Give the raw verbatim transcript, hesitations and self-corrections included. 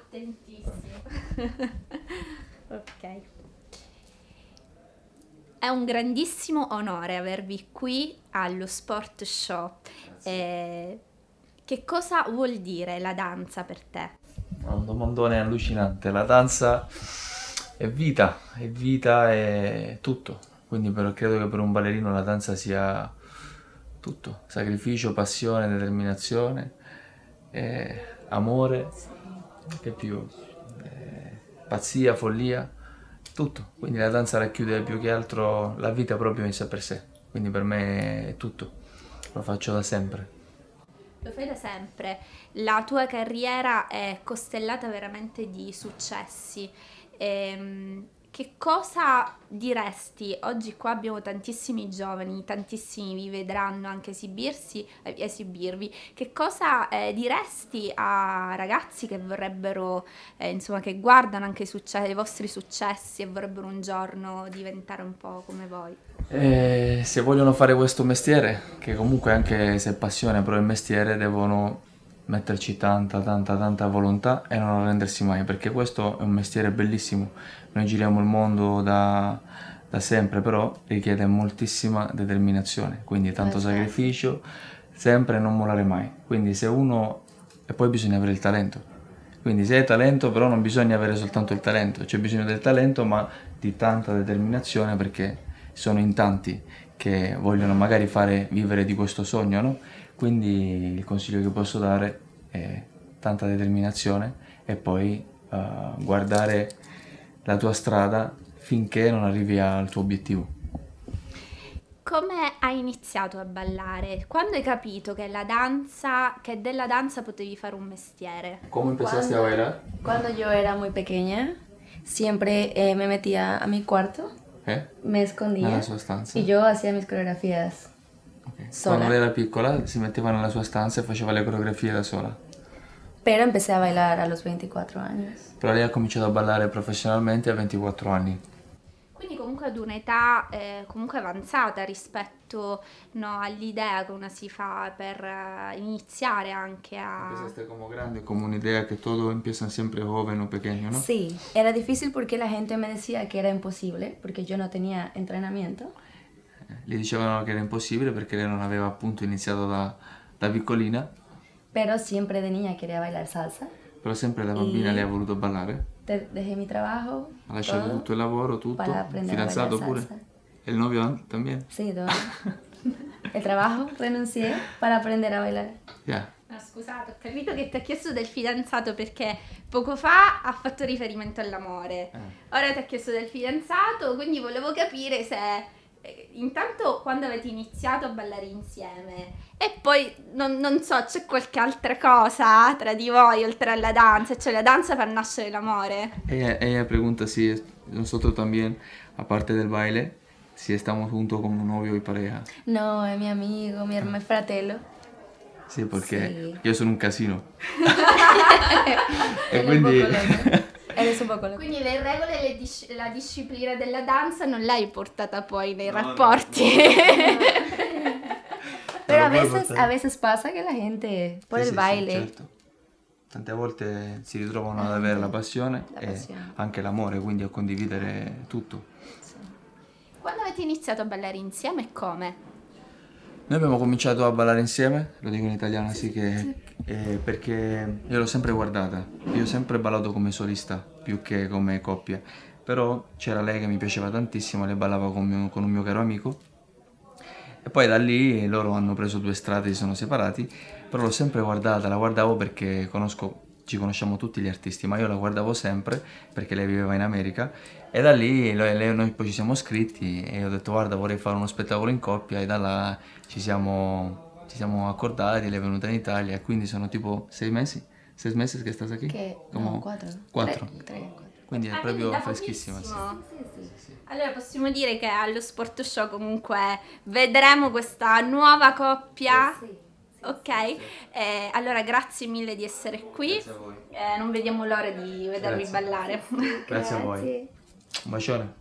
attentissimo. Ok. È un grandissimo onore avervi qui allo Sport Show. Eh, che cosa vuol dire la danza per te? È un domandone allucinante. La danza è vita, è vita, è tutto. Quindi però credo che per un ballerino la danza sia tutto. Sacrificio, passione, determinazione, eh, amore, che più? Eh, pazzia, follia, tutto. Quindi la danza racchiude più che altro la vita proprio in sé per sé. Quindi per me è tutto. Lo faccio da sempre. Lo fai da sempre, la tua carriera è costellata veramente di successi. Ehm, che cosa diresti? Oggi qua abbiamo tantissimi giovani, tantissimi vi vedranno anche esibirsi, eh, esibirvi. Che cosa eh, diresti a ragazzi che vorrebbero, eh, insomma, che guardano anche i, succe- i vostri successi e vorrebbero un giorno diventare un po' come voi? Eh, se vogliono fare questo mestiere, che comunque anche se è passione, però è mestiere, devono metterci tanta, tanta, tanta volontà e non arrendersi mai, perché questo è un mestiere bellissimo. Noi giriamo il mondo da, da sempre, però richiede moltissima determinazione, quindi tanto sacrificio, sempre non mollare mai. Quindi se uno... e poi bisogna avere il talento. Quindi se hai talento, però non bisogna avere soltanto il talento, c'è bisogno del talento, ma di tanta determinazione, perché sono in tanti che vogliono magari fare vivere di questo sogno, no? Quindi il consiglio che posso dare è tanta determinazione e poi uh, guardare la tua strada finché non arrivi al tuo obiettivo. Come hai iniziato a ballare? Quando hai capito che la danza, che della danza potevi fare un mestiere? ¿Cómo empezaste a bailar? Cuando yo era muy pequeña, siempre eh, me metía a mi cuarto, Eh? me escondía Nella sua stanza? y yo hacía mis coreografías Okay. sola. Quando lei era piccola si metteva nella sua stanza e faceva le coreografie da sola. Pero empecé a bailar a los veinticuatro años. Però lei ha cominciato a ballare professionalmente a ventiquattro anni. Quindi comunque ad un'età eh, comunque avanzata rispetto, no, all'idea che una si fa per eh, iniziare anche a... Empezaste como grande, como una idea que todo empieza siempre joven o pequeño, ¿no? Sí, era difícil porque la gente me decía que era imposible, porque yo no tenía entrenamiento. Gli dicevano che era impossibile perché lei non aveva appunto iniziato da, da piccolina, Pero siempre de niña quería bailar salsa. però sempre da bambina E- lei ha voluto ballare. Te- Dejé mi trabajo, Ha lasciato todo, tutto il lavoro, tutto, para aprender a fidanzato bailar pure. salsa. E il novio an- también. Sí, todo. El trabajo renuncié para aprender a bailar. Yeah. No, scusate, ho capito che ti ha chiesto del fidanzato perché poco fa ha fatto riferimento all'amore. Eh. Ora ti ha chiesto del fidanzato, quindi volevo capire se eh, intanto quando avete iniziato a ballare insieme e poi non, non so, c'è qualche altra cosa tra di voi oltre alla danza, cioè la danza fa nascere l'amore. Ella, ella pregunta si nosotros también, aparte del baile, si estamos juntos como novio y pareja. No, es mi amigo, mi hermano, fratello. Sì, perché Sì. io sono un casino. E Él es un quindi... poco loco. Él es un poco loco. Quindi le regole e le dis- la disciplina della danza non l'hai portata poi nei No, rapporti. Pero a Lo puedo veces, portar. a veces pasa que la gente, por Sì, el sì, baile, sì, certo. Tante volte si ritrovano ad avere la passione La e passione. anche l'amore, quindi a condividere tutto. Quando avete iniziato a ballare insieme e come? Noi abbiamo cominciato a ballare insieme, lo dico in italiano sì che eh, perché io l'ho sempre guardata, io ho sempre ballato come solista più che come coppia, però c'era lei che mi piaceva tantissimo, lei ballava con, mio- con un mio caro amico e poi da lì loro hanno preso due strade, si sono separati, però l'ho sempre guardata, la guardavo perché conosco, ci conosciamo tutti gli artisti, ma io la guardavo sempre perché lei viveva in America e da lì lei- lei- noi poi ci siamo scritti e ho detto guarda vorrei fare uno spettacolo in coppia e da là ci siamo, ci siamo accordati, lei è venuta in Italia e quindi sono tipo sei mesi, sei mesi che stai qui? que, Como no, cuatro. quattro. Tre- tre, quattro. Quindi è Ah, proprio quindi da freschissima. Sì. pochissimo. Allora possiamo dire che allo Sport Show comunque vedremo questa nuova coppia. Ok, eh, allora grazie mille di essere qui. Grazie a voi. Eh, non vediamo l'ora di vedervi Grazie. ballare. Grazie a voi. Un bacione.